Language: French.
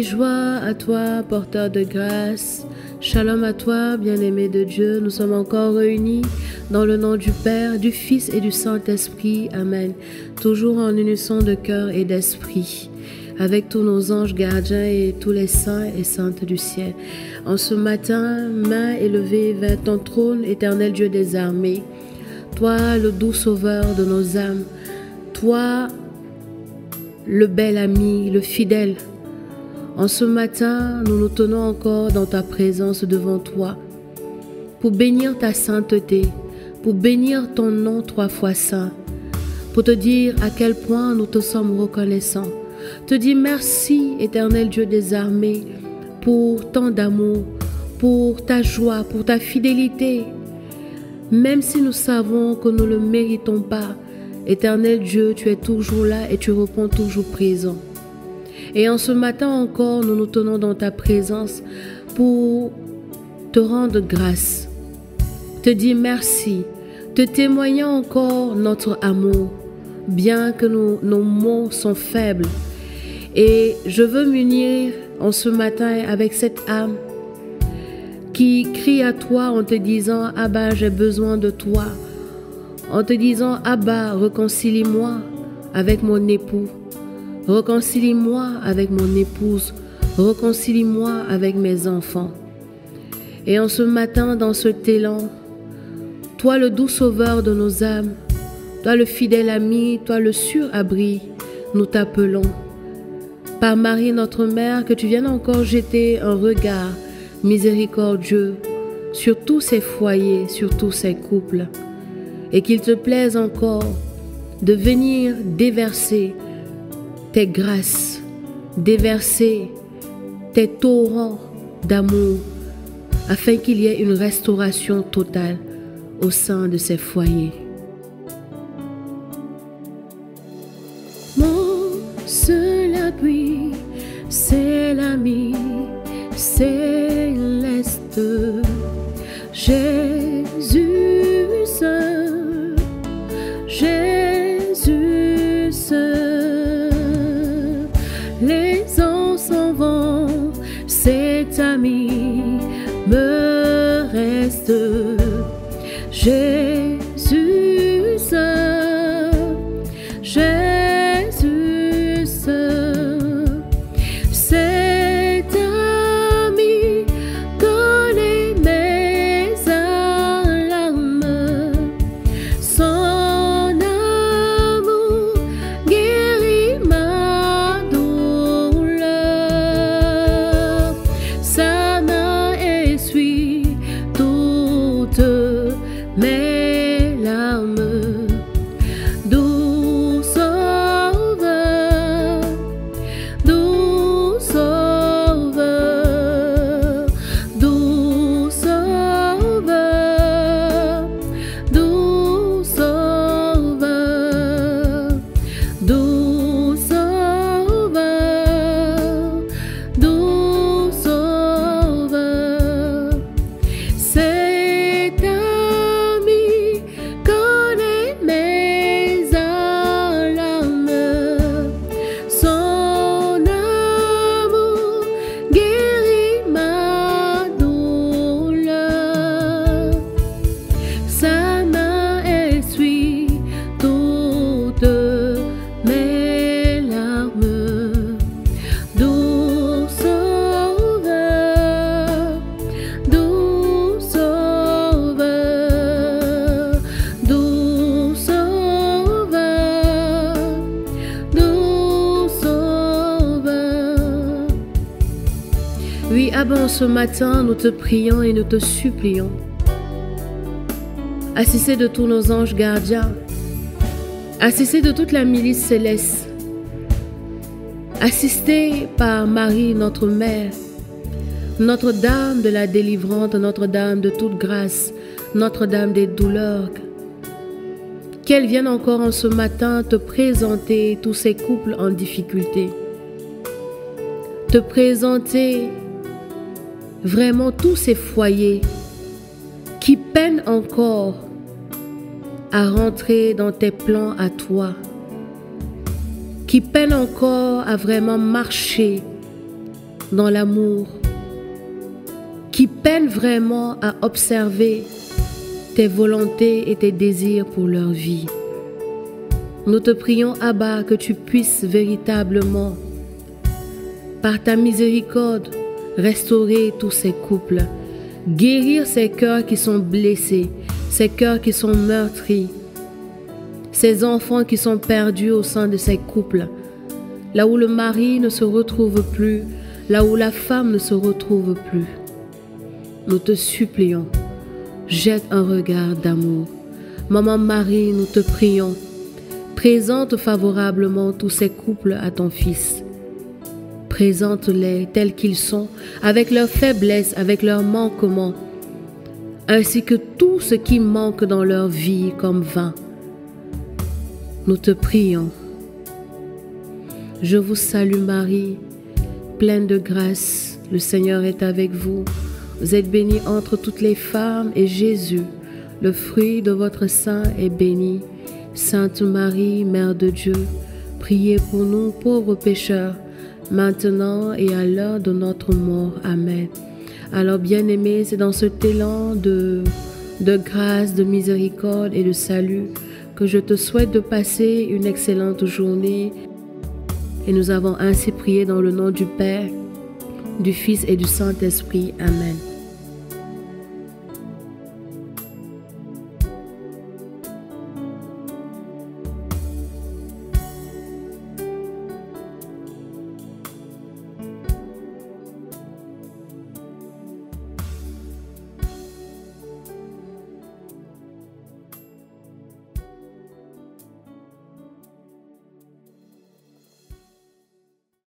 joie à toi, porteur de grâce. Shalom à toi, bien-aimé de Dieu. Nous sommes encore réunis dans le nom du Père, du Fils et du Saint-Esprit. Amen. Toujours en unisson de cœur et d'esprit, avec tous nos anges gardiens et tous les saints et saintes du ciel. En ce matin, main élevée vers ton trône, éternel Dieu des armées, toi le doux sauveur de nos âmes, toi le bel ami, le fidèle. En ce matin, nous nous tenons encore dans ta présence devant toi pour bénir ta sainteté, pour bénir ton nom 3 fois saint, pour te dire à quel point nous te sommes reconnaissants. Te dire merci, éternel Dieu des armées, pour tant d'amour, pour ta joie, pour ta fidélité. Même si nous savons que nous ne le méritons pas, éternel Dieu, tu es toujours là et tu réponds toujours présent. Et en ce matin encore, nous nous tenons dans ta présence pour te rendre grâce, te dire merci, te témoignant encore notre amour, bien que nos mots sont faibles. Et je veux m'unir en ce matin avec cette âme qui crie à toi en te disant « Abba, j'ai besoin de toi », en te disant « Abba, réconcilie-moi avec mon époux ». Réconcilie-moi avec mon épouse, réconcilie-moi avec mes enfants. Et en ce matin, dans cet élan, toi le doux sauveur de nos âmes, toi le fidèle ami, toi le sûr abri, nous t'appelons. Par Marie notre Mère, que tu viennes encore jeter un regard miséricordieux sur tous ces foyers, sur tous ces couples, et qu'il te plaise encore de venir déverser tes grâces, déverser tes torrents d'amour, afin qu'il y ait une restauration totale au sein de ces foyers. Mon seul appui, c'est l'ami céleste, Jésus seul, Jésus seul. Les ans s'en vont, cet ami me reste, Jésus seul, Jésus seul. Cet ami connaît mes alarmes, son amour guérit ma douleur, sa main essuie toutes mes larmes. Doux sauveur, doux sauveur, doux sauveur, doux sauveur, doux sauveur, doux sauveur. Cet ami connaît mes alarmes, son amour guérit ma douleur, sa main essuie toutes mes larmes. Doux sauveur, doux sauveur, doux sauveur, doux sauveur. Oui, Abba, ce matin, nous te prions et nous te supplions. Assisté de tous nos anges gardiens, assisté de toute la milice céleste, assisté par Marie, notre Mère, Notre-Dame de la délivrante, Notre-Dame de toute grâce, Notre-Dame des douleurs, qu'elle vienne encore en ce matin te présenter tous ces couples en difficulté, te présenter vraiment tous ces foyers qui peinent encore à rentrer dans tes plans à toi, qui peinent encore à vraiment marcher dans l'amour, qui peinent vraiment à observer tes volontés et tes désirs pour leur vie. Nous te prions, Abba, que tu puisses véritablement, par ta miséricorde, restaurer tous ces couples, guérir ces cœurs qui sont blessés, ces cœurs qui sont meurtris, ces enfants qui sont perdus au sein de ces couples, là où le mari ne se retrouve plus, là où la femme ne se retrouve plus. Nous te supplions, jette un regard d'amour. Maman Marie, nous te prions, présente favorablement tous ces couples à ton Fils. Présente-les tels qu'ils sont, avec leurs faiblesses, avec leurs manquements, ainsi que tout ce qui manque dans leur vie comme vin. Nous te prions. Je vous salue Marie, pleine de grâce, le Seigneur est avec vous. Vous êtes bénie entre toutes les femmes et Jésus, le fruit de votre sein, est béni. Sainte Marie, Mère de Dieu, priez pour nous pauvres pécheurs, maintenant et à l'heure de notre mort. Amen. Alors bien-aimés, c'est dans cet élan de grâce, de miséricorde et de salut que je te souhaite de passer une excellente journée. Et nous avons ainsi prié dans le nom du Père, du Fils et du Saint-Esprit. Amen.